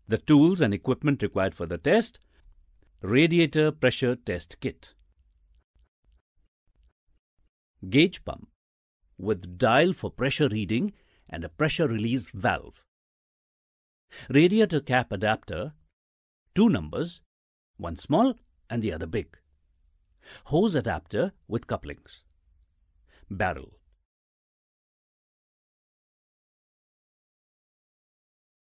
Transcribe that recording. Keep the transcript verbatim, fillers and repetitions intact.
The tools and equipment required for the test: Radiator Pressure Test Kit. Gauge pump with dial for pressure reading and a pressure release valve. Radiator cap adapter, two numbers, one small and the other big. Hose adapter with couplings. Barrel.